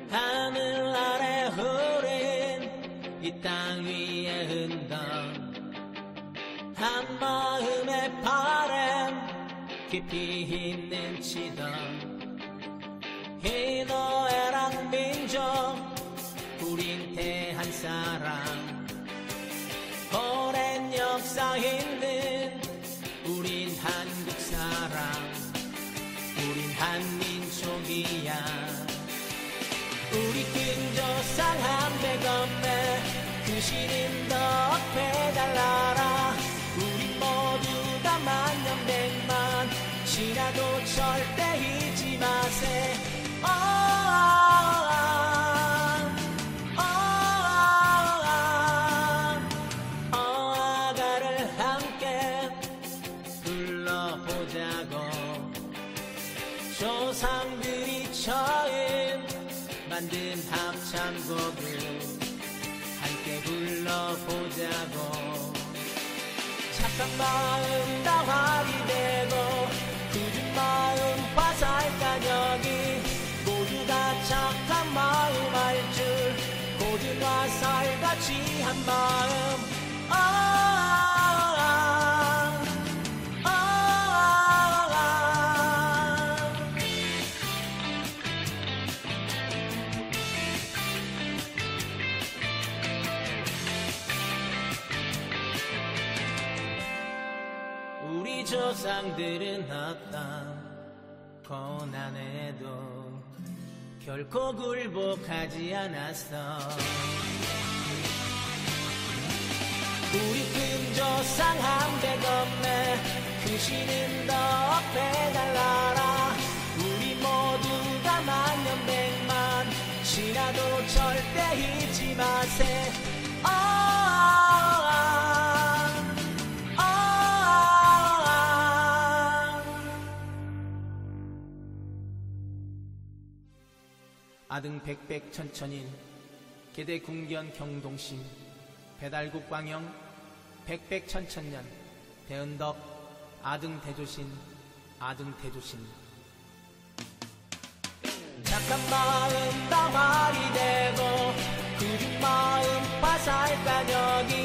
하늘 아래 흐린 이 땅 위에 흔적 한 마음의 바람 깊이 있는 치던 희노애락 민족 우린 대한 사람 오랜 역사 있는 우린 한국 사람 우린 한민족이야 우리 근조상 한백엄매 그 신은 더 배달하라 우리 모두 다 만년백만 지나도 절대 잊지 마세 어아가를 함께 불러보자고 조상들이 처음 만든 합창곡을 함께 불러보자고 착한 마음 다 활이 되고 굳은 마음 화살가격이 모두 다 착한 마음 할 줄 고든 화살같이 한 마음 우리 조상들은 어떤 고난에도 결코 굴복하지 않았어 우리 금조상 한백엄매 그 신은 더 배달하라 우리 모두 다 만년백만 지나도 절대 잊지 마세 아등 백백천천인 계대궁견 경동심 배달국 광영 백백천천년 대은덕 아등 대조신 아등 대조신 착한 마음 다 활이 되고 굳은 마음 화살가격이